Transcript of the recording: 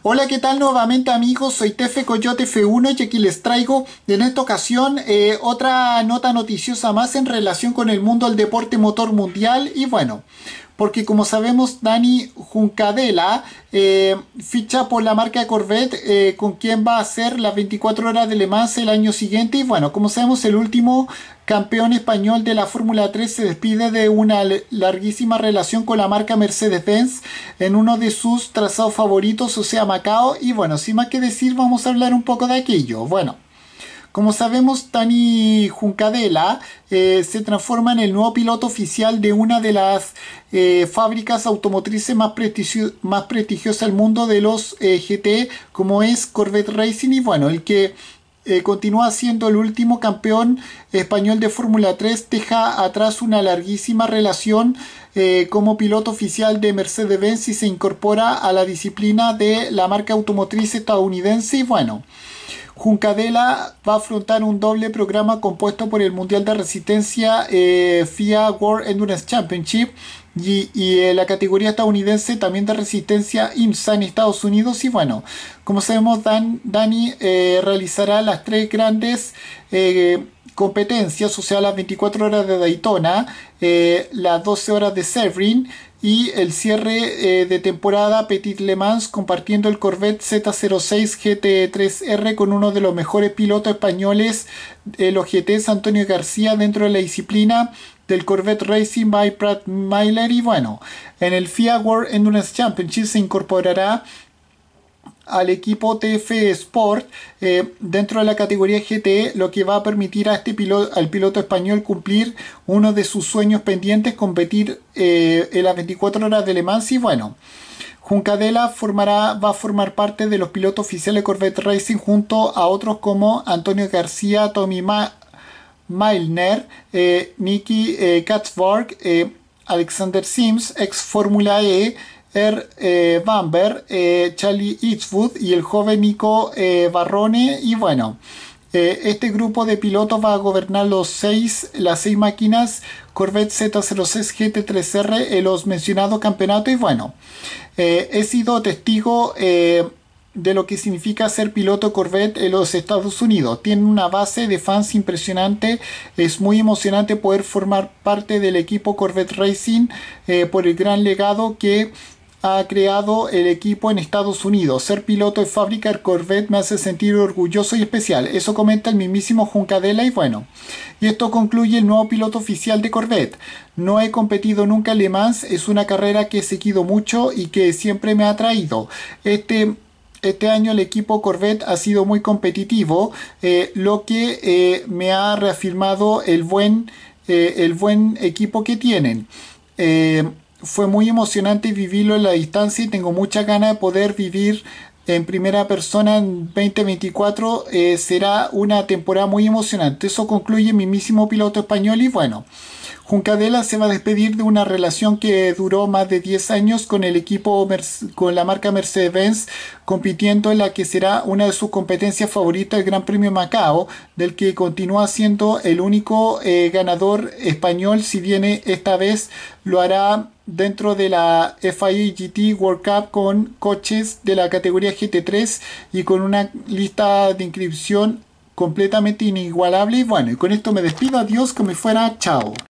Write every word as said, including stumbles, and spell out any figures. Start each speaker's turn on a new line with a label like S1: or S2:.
S1: Hola, ¿qué tal nuevamente amigos? Soy Tefe Coyote F uno y aquí les traigo en esta ocasión eh, otra nota noticiosa más en relación con el mundo del deporte motor mundial. Y bueno, porque como sabemos Dani Juncadella eh, ficha por la marca Corvette, eh, con quien va a hacer las veinticuatro horas de Le Mans el año siguiente. Y bueno, como sabemos, el último campeón español de la Fórmula tres se despide de una larguísima relación con la marca Mercedes-Benz en uno de sus trazados favoritos, o sea Macao. Y bueno, sin más que decir, vamos a hablar un poco de aquello. Bueno, como sabemos, Dani Juncadella eh, se transforma en el nuevo piloto oficial de una de las eh, fábricas automotrices más, prestigio más prestigiosas del mundo de los eh, G T, como es Corvette Racing. Y bueno, el que eh, continúa siendo el último campeón español de Fórmula tres, deja atrás una larguísima relación eh, como piloto oficial de Mercedes-Benz y se incorpora a la disciplina de la marca automotriz estadounidense. Y bueno, Juncadella va a afrontar un doble programa compuesto por el Mundial de Resistencia eh, F I A World Endurance Championship y, y eh, la categoría estadounidense también de resistencia IMSA en Estados Unidos. Y bueno, como sabemos, Dan, Dani eh, realizará las tres grandes eh, competencias, o sea, las veinticuatro horas de Daytona, eh, las doce horas de Sebring y el cierre eh, de temporada Petit Le Mans, compartiendo el Corvette Z cero seis G T tres R con uno de los mejores pilotos españoles de los G Ts, Antonio García, dentro de la disciplina del Corvette Racing by Pratt Miller. Y bueno, en el F I A World Endurance Championship se incorporará al equipo T F Sport eh, dentro de la categoría G T, lo que va a permitir a este piloto, al piloto español cumplir uno de sus sueños pendientes, competir eh, en las veinticuatro horas de Le Mans. Y bueno, Juncadella formará, va a formar parte de los pilotos oficiales de Corvette Racing junto a otros como Antonio García, Tommy Ma Milner, eh, Nicky eh, Katzberg, eh, Alexander Sims, ex Fórmula E, Er eh, Bamber, eh, Charlie Eastwood y el joven Nico eh, Barrone. Y bueno, eh, este grupo de pilotos va a gobernar los seis, las seis máquinas Corvette Z cero seis G T tres R en los mencionados campeonatos. Y bueno, eh, he sido testigo eh, de lo que significa ser piloto Corvette en los Estados Unidos. Tiene una base de fans impresionante. Es muy emocionante poder formar parte del equipo Corvette Racing eh, por el gran legado que ha creado el equipo en Estados Unidos. Ser piloto de fábrica de Corvette me hace sentir orgulloso y especial. Eso comenta el mismísimo Juncadella. Y bueno, y esto concluye el nuevo piloto oficial de Corvette. No he competido nunca en Le Mans. Es una carrera que he seguido mucho y que siempre me ha atraído. Este... Este año el equipo Corvette ha sido muy competitivo, eh, lo que eh, me ha reafirmado el buen, eh, el buen equipo que tienen. Eh, fue muy emocionante vivirlo en la distancia y tengo muchas ganas de poder vivir en primera persona en veinte veinticuatro. Eh, será una temporada muy emocionante. Eso concluye mi mismísimo piloto español. Y bueno, Juncadella se va a despedir de una relación que duró más de diez años con el equipo, con la marca Mercedes-Benz, compitiendo en la que será una de sus competencias favoritas, el Gran Premio Macao, del que continúa siendo el único eh, ganador español, si bien esta vez lo hará dentro de la F I A G T World Cup con coches de la categoría G T tres y con una lista de inscripción completamente inigualable. Y bueno, y con esto me despido. Adiós, como fuera, chao.